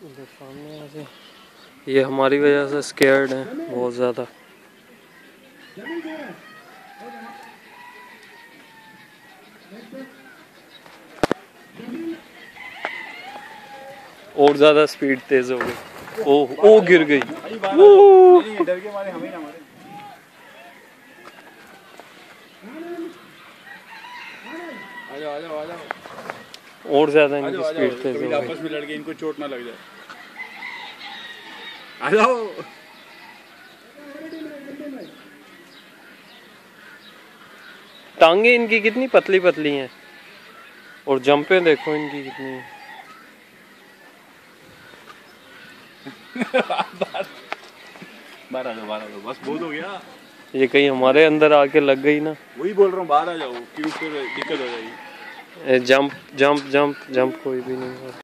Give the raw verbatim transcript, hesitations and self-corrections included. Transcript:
इधर सामने यहाँ से ये हमारी वजह से स्केयर्ड है बहुत ज़्यादा। और ज़्यादा स्पीड तेज हो गई। ओ ओ गिर गई। डर के मारे हमें ना मारे। आ जाओ आ जाओ आ जाओ। और ज़्यादा इनकी स्पीड तेज हो गई। आपस में लड़के इनको चोट ना लग जाए। आ जाओ। टांगे इनकी कितनी पतली पतली हैं और जंपें देखो इनकी कितनी हैं। बाहर आ जाओ बाहर आ जाओ बस बहुत हो गया। ये कहीं हमारे अंदर आके लग गई ना। वही बोल रहा हूँ बाहर आ जाओ क्योंकि फिर दिक्कत हो जाएगी। जंप जंप जंप जंप कोई भी नहीं है।